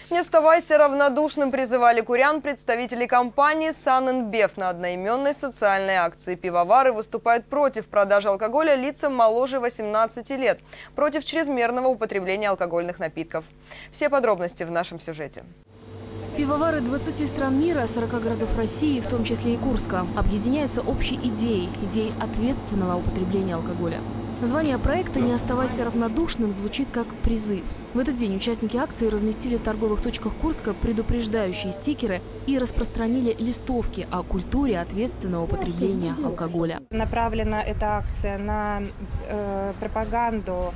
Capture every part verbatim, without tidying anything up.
Не оставайся равнодушным, призывали курян представители компании «Санэнбев» на одноименной социальной акции. Пивовары выступают против продажи алкоголя лицам моложе восемнадцати лет, против чрезмерного употребления алкогольных напитков. Все подробности в нашем сюжете. Пивовары двадцати стран мира, сорока городов России, в том числе и Курска, объединяются общей идеей – идеей ответственного употребления алкоголя. Название проекта «Не оставайся равнодушным» звучит как призыв. В этот день участники акции разместили в торговых точках Курска предупреждающие стикеры и распространили листовки о культуре ответственного употребления алкоголя. Направлена эта акция на э, пропаганду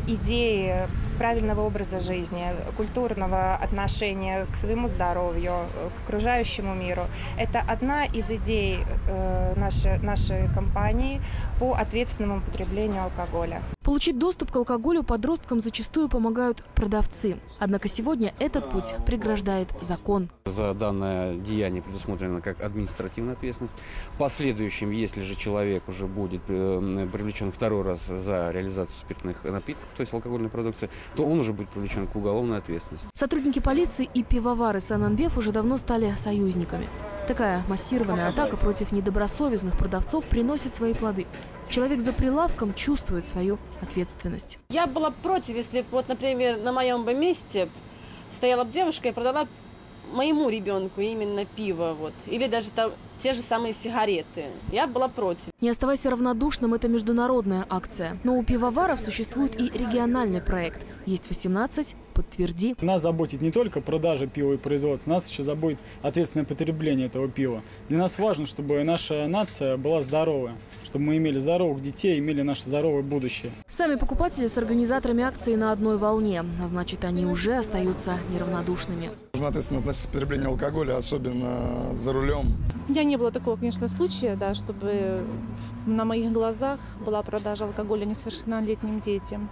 идеи правильного образа жизни, культурного отношения к своему здоровью, к окружающему миру. Это одна из идей э, нашей, нашей компании по ответственному употреблению алкоголя. Получить доступ к алкоголю подросткам зачастую помогают продавцы. Однако сегодня этот путь преграждает закон. За данное деяние предусмотрена как административная ответственность. В последующем, если же человек уже будет привлечен второй раз за реализацию спиртных напитков, то есть алкогольной продукции, то он уже будет привлечен к уголовной ответственности. Сотрудники полиции и пивовары «Санэнбев» уже давно стали союзниками. Такая массированная атака против недобросовестных продавцов приносит свои плоды. Человек за прилавком чувствует свою ответственность. Я была против, если, вот, например, на моем бы месте стояла бы девушка и продала моему ребенку именно пиво, вот, или даже там те же самые сигареты. Я была против. «Не оставайся равнодушным» – это международная акция. Но у пивоваров существует и региональный проект. Есть восемнадцать, подтверди. Нас заботит не только продажа пива и производство, нас еще заботит ответственное потребление этого пива. Для нас важно, чтобы наша нация была здоровая, чтобы мы имели здоровых детей, имели наше здоровое будущее. Сами покупатели с организаторами акции на одной волне, а значит, они уже остаются неравнодушными. Нужно ответственно относиться к потреблению алкоголя, особенно за рулем. У меня не было такого, конечно, случая, да, чтобы на моих глазах была продажа алкоголя несовершеннолетним детям.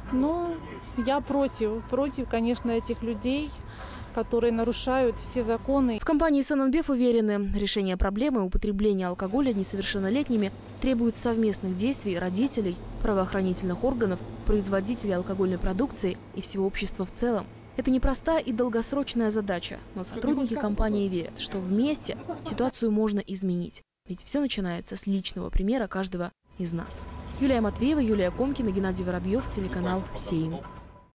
Но я против, против, конечно, этих людей, которые нарушают все законы. В компании «Санэнбев» уверены, решение проблемы употребления алкоголя несовершеннолетними требует совместных действий родителей, правоохранительных органов, производителей алкогольной продукции и всего общества в целом. Это непростая и долгосрочная задача, но сотрудники компании верят, что вместе ситуацию можно изменить. Ведь все начинается с личного примера каждого из нас. Юлия Матвеева, Юлия Комкина, Геннадий Воробьев, телеканал «Сейм».